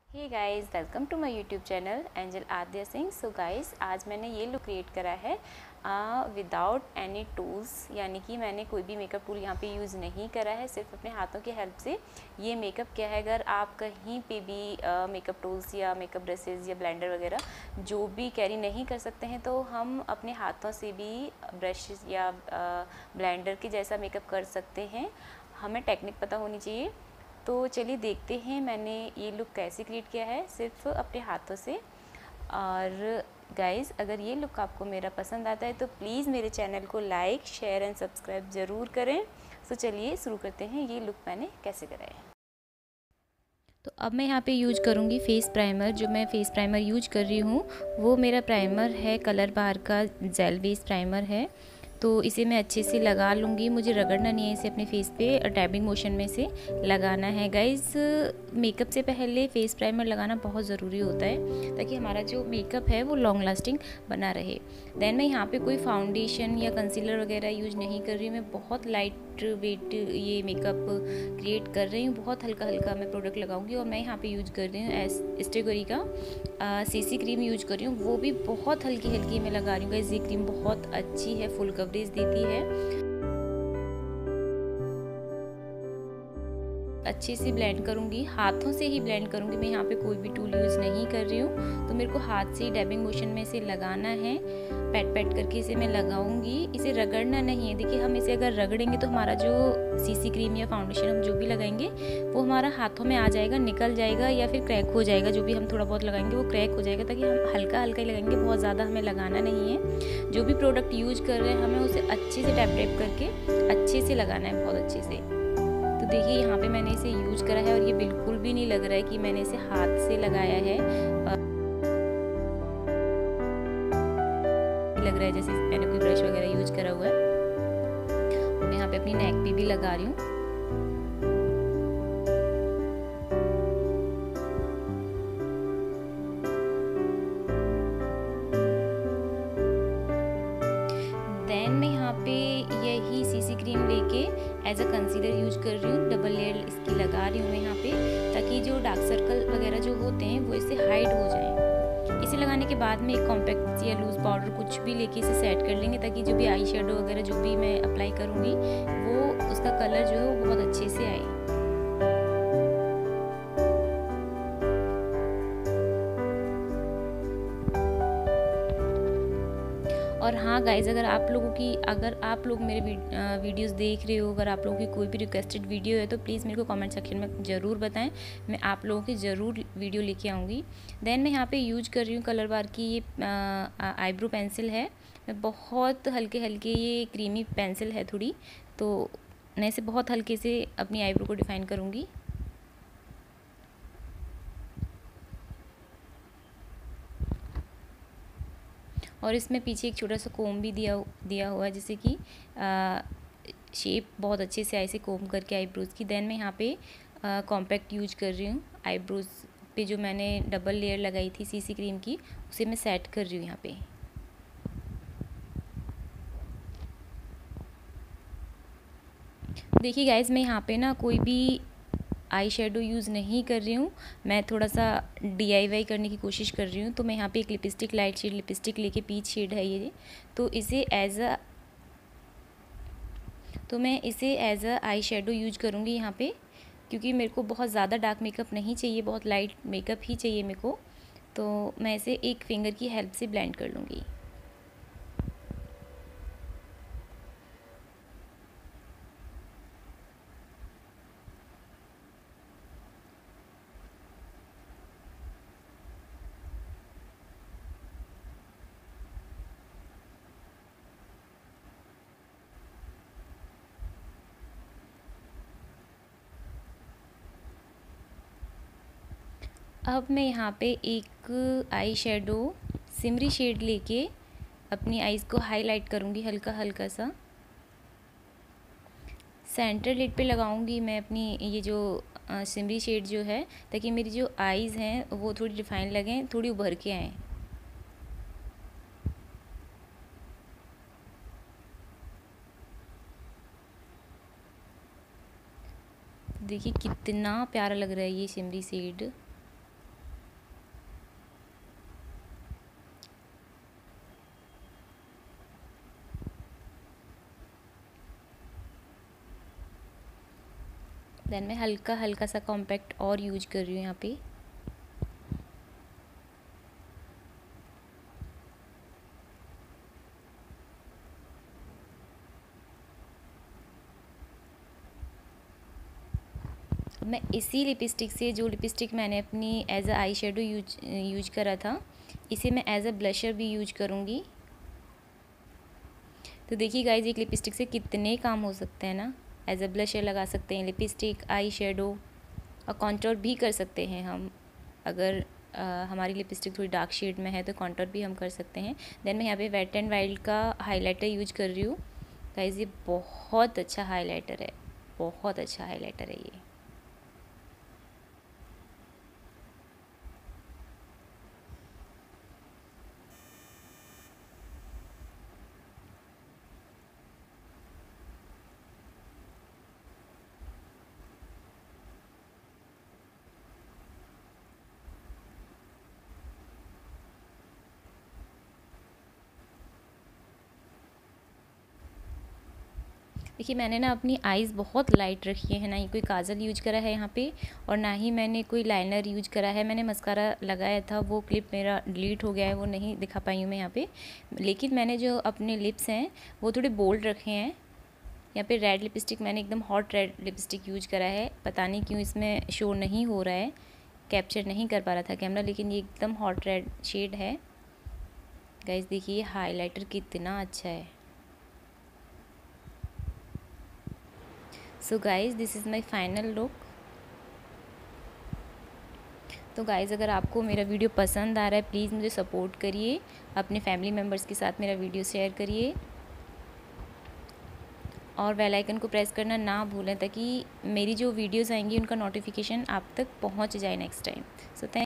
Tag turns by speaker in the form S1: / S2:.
S1: Hey guys, welcome to my YouTube channel Angel Aadya Singh. So guys, आज मैंने ये look create करा है विदाउट एनी टूल्स, यानी कि मैंने कोई भी मेकअप टूल यहाँ पे यूज़ नहीं करा है, सिर्फ अपने हाथों की हेल्प से ये मेकअप किया है। अगर आप कहीं पे भी मेकअप टूल्स या मेकअप ब्रशेज़ या ब्लेंडर वगैरह जो भी कैरी नहीं कर सकते हैं, तो हम अपने हाथों से भी ब्रश या ब्लेंडर के जैसा मेकअप कर सकते हैं। हमें टेक्निक पता होनी चाहिए। तो चलिए देखते हैं मैंने ये लुक कैसे क्रिएट किया है सिर्फ अपने हाथों से। और गाइज़, अगर ये लुक आपको मेरा पसंद आता है तो प्लीज़ मेरे चैनल को लाइक, शेयर एंड सब्सक्राइब ज़रूर करें। तो चलिए शुरू करते हैं ये लुक मैंने कैसे करा है। तो अब मैं यहाँ पे यूज करूँगी फेस प्राइमर। जो मैं फेस प्राइमर यूज कर रही हूँ वो मेरा प्राइमर है कलर बार का जेल बेस प्राइमर है। तो इसे मैं अच्छे से लगा लूँगी। मुझे रगड़ना नहीं है इसे अपने फेस पे, टैपिंग मोशन में से लगाना है। गाइज़, मेकअप से पहले फेस प्राइमर लगाना बहुत ज़रूरी होता है ताकि हमारा जो मेकअप है वो लॉन्ग लास्टिंग बना रहे। देन मैं यहाँ पे कोई फाउंडेशन या कंसीलर वगैरह यूज नहीं कर रही हूँ। मैं बहुत लाइट वेट ये मेकअप क्रिएट कर रही हूँ। बहुत हल्का हल्का मैं प्रोडक्ट लगाऊंगी। और मैं यहाँ पे यूज कर रही हूँ एस्टेगोरी का सीसी क्रीम यूज कर रही हूँ। वो भी बहुत हल्की हल्की मैं लगा रही हूँ। गाइस, ये क्रीम बहुत अच्छी है, फुल कवरेज देती है। अच्छे से ब्लेंड करूँगी, हाथों से ही ब्लेंड करूँगी। मैं यहाँ पे कोई भी टूल यूज़ नहीं कर रही हूँ। तो मेरे को हाथ से ही डैबिंग मोशन में इसे लगाना है। पैट पैट करके इसे मैं लगाऊंगी। इसे रगड़ना नहीं है। देखिए, हम इसे अगर रगड़ेंगे तो हमारा जो सीसी क्रीम या फाउंडेशन हम जो भी लगाएंगे वो हमारा हाथों में आ जाएगा, निकल जाएगा या फिर क्रैक हो जाएगा। जो भी हम थोड़ा बहुत लगाएंगे वो क्रैक हो जाएगा। ताकि हम हल्का हल्का ही लगाएंगे, बहुत ज़्यादा हमें लगाना नहीं है। जो भी प्रोडक्ट यूज कर रहे हैं हमें उसे अच्छे से टैप टैप करके अच्छे से लगाना है, बहुत अच्छे से। तो देखिए, यहाँ पे मैंने इसे यूज करा है और ये बिल्कुल भी नहीं लग रहा है कि मैंने इसे हाथ से लगाया है। लग रहा है जैसे मैंने कोई ब्रश वगैरह यूज करा हुआ है। मैं यहाँ पे अपनी नेक पे भी लगा रही हूँ। देन मैं यहाँ पे यही सीसी क्रीम लेके एज अ कंसीलर यूज कर रही हूँ। डबल लेयर इसकी लगा रही हूँ मैं यहाँ पे, ताकि जो डार्क सर्कल वगैरह जो होते हैं वो इससे हाइड हो जाएं। इसे लगाने के बाद में एक कॉम्पैक्ट या लूज पाउडर कुछ भी लेके इसे सेट कर लेंगे, ताकि जो भी आई शेडो वगैरह जो भी मैं अप्लाई करूँगी वो उसका कलर जो है वो बहुत अच्छे से आए। और हाँ गाइज, अगर आप लोग मेरे वीडियोस देख रहे हो, अगर आप लोगों की कोई भी रिक्वेस्टेड वीडियो है तो प्लीज़ मेरे को कमेंट सेक्शन में ज़रूर बताएं। मैं आप लोगों की ज़रूर वीडियो लेके आऊँगी। देन मैं यहाँ पे यूज कर रही हूँ कलर बार की ये आईब्रो पेंसिल है। मैं बहुत हल्के हल्के, ये क्रीमी पेंसिल है थोड़ी, तो मैं इसे बहुत हल्के से अपनी आईब्रो को डिफाइन करूँगी। और इसमें पीछे एक छोटा सा कोम भी दिया हुआ है, जिससे कि शेप बहुत अच्छे से ऐसे कोम करके आईब्रोज़ की। देन मैं यहाँ पे कॉम्पैक्ट यूज कर रही हूँ। आईब्रोज़ पे जो मैंने डबल लेयर लगाई थी सीसी क्रीम की, उसे मैं सेट कर रही हूँ यहाँ पे। देखिए गाइज, मैं यहाँ पे ना कोई भी आई शेडो यूज़ नहीं कर रही हूँ। मैं थोड़ा सा DIY करने की कोशिश कर रही हूँ। तो मैं यहाँ पे एक लिपस्टिक, लाइट शेड लिपस्टिक लेके, पीच शेड है ये, तो मैं इसे as a eye shadow use करूँगी यहाँ पे, क्योंकि मेरे को बहुत ज़्यादा डार्क मेकअप नहीं चाहिए, बहुत लाइट मेकअप ही चाहिए मेरे को। तो मैं इसे एक फिंगर की हेल्प से ब्लेंड कर लूँगी। अब मैं यहाँ पे एक आई शेडो सिमरी शेड लेके अपनी आईज़ को हाईलाइट करूँगी हल्का हल्का सा। सेंटर लिड पे लगाऊंगी मैं अपनी ये जो सिमरी शेड जो है, ताकि मेरी जो आईज़ हैं वो थोड़ी डिफाइन लगें, थोड़ी उभर के आएँ। देखिए कितना प्यारा लग रहा है ये सिमरी शेड। देन मैं हल्का हल्का सा कॉम्पैक्ट और यूज कर रही हूँ यहाँ पे। अब मैं इसी लिपस्टिक से, जो लिपस्टिक मैंने अपनी as a eye shadow use करा था, इसे मैं एज अ ब्लशर भी यूज करूँगी। तो देखिए गाइज, एक लिपस्टिक से कितने काम हो सकते हैं ना। एज अ ब्लशर लगा सकते हैं, लिपस्टिक, आई शेडो, और कॉन्टोर भी कर सकते हैं हम। अगर हमारी लिपस्टिक थोड़ी डार्क शेड में है तो कॉन्टोर भी हम कर सकते हैं। देन मैं यहाँ पे वेट एंड वाइल्ड का हाइलाइटर यूज कर रही हूँ। गाइज ये बहुत अच्छा हाइलाइटर है, बहुत अच्छा हाइलाइटर है ये। देखिए मैंने ना अपनी आइज़ बहुत लाइट रखी है ना ही कोई काजल यूज करा है यहाँ पे, और ना ही मैंने कोई लाइनर यूज करा है। मैंने मस्कारा लगाया था, वो क्लिप मेरा डिलीट हो गया है, वो नहीं दिखा पाई हूँ मैं यहाँ पे। लेकिन मैंने जो अपने लिप्स हैं वो थोड़े बोल्ड रखे हैं। यहाँ पे रेड लिपस्टिक, मैंने एकदम हॉट रेड लिपस्टिक यूज करा है। पता नहीं क्यों इसमें शो नहीं हो रहा है, कैप्चर नहीं कर पा रहा था कैमरा, लेकिन ये एकदम हॉट रेड शेड है। गाइस देखिए हाइलाइटर कितना अच्छा है। So guys this is my final look. तो गाइज़ अगर आपको मेरा वीडियो पसंद आ रहा है, प्लीज़ मुझे सपोर्ट करिए, अपने फैमिली मेम्बर्स के साथ मेरा वीडियो शेयर करिए, और बेल आइकन को प्रेस करना ना भूलें ताकि मेरी जो वीडियोज़ आएंगी उनका नोटिफिकेशन आप तक पहुंच जाए नेक्स्ट टाइम। So thank